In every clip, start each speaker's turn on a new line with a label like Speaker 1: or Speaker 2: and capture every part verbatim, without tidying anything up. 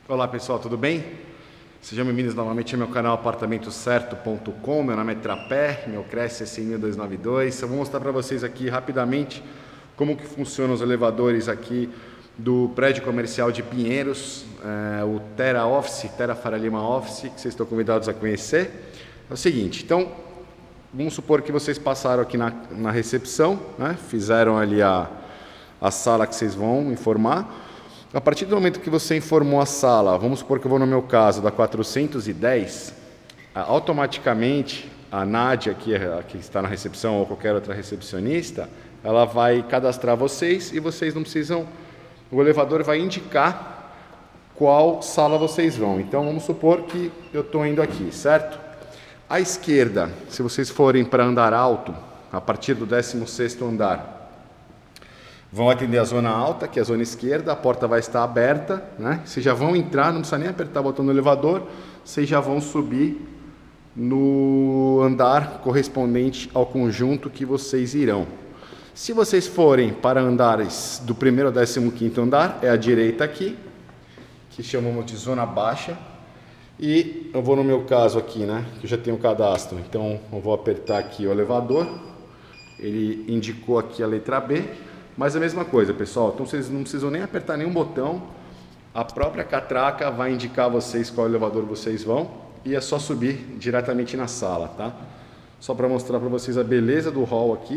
Speaker 1: Olá pessoal, tudo bem? Sejam bem-vindos novamente ao meu canal apartamento certo ponto com. Meu nome é Trapé, meu Cresce é cem mil duzentos e noventa e dois. Eu vou mostrar para vocês aqui rapidamente como que funcionam os elevadores aqui do prédio comercial de Pinheiros, é, o Terra Office, Terra Faria Lima Office, que vocês estão convidados a conhecer. É o seguinte, então, vamos supor que vocês passaram aqui na, na recepção, né? Fizeram ali a, a sala que vocês vão informar. A partir do momento que você informou a sala, vamos supor que eu vou no meu caso da quatrocentos e dez, automaticamente a Nádia, que, é, que está na recepção, ou qualquer outra recepcionista, ela vai cadastrar vocês e vocês não precisam, o elevador vai indicar qual sala vocês vão. Então vamos supor que eu estou indo aqui, certo? À esquerda, se vocês forem para andar alto, a partir do décimo sexto andar, vão atender a zona alta, que é a zona esquerda, a porta vai estar aberta, né? Vocês já vão entrar, não precisa nem apertar o botão do elevador, vocês já vão subir no andar correspondente ao conjunto que vocês irão. Se vocês forem para andares do primeiro ao décimo quinto andar, é a direita aqui, que chamamos de zona baixa, e eu vou no meu caso aqui, né? Que eu já tenho o cadastro, então eu vou apertar aqui o elevador, ele indicou aqui a letra B. Mas a mesma coisa, pessoal, então vocês não precisam nem apertar nenhum botão, a própria catraca vai indicar a vocês qual elevador vocês vão e é só subir diretamente na sala, tá? Só para mostrar para vocês a beleza do hall aqui.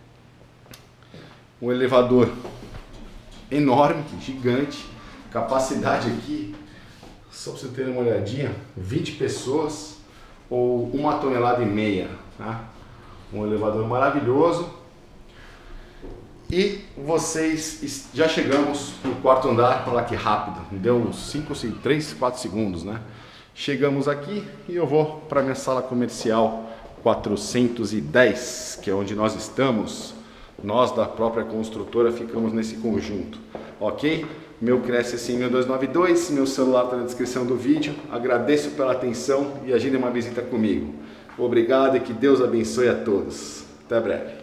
Speaker 1: Um elevador enorme, gigante, capacidade aqui, só para vocês terem uma olhadinha, vinte pessoas ou uma tonelada e meia, tá? Um elevador maravilhoso. E vocês, já chegamos no quarto andar, para lá que rápido, deu uns cinco, três, quatro segundos, né? Chegamos aqui e eu vou para minha sala comercial quatrocentos e dez, que é onde nós estamos. Nós da própria construtora ficamos nesse conjunto, ok? Meu Cresce é cem mil duzentos e noventa e dois, meu celular está na descrição do vídeo. Agradeço pela atenção e agendem uma visita comigo. Obrigado e que Deus abençoe a todos. Até breve.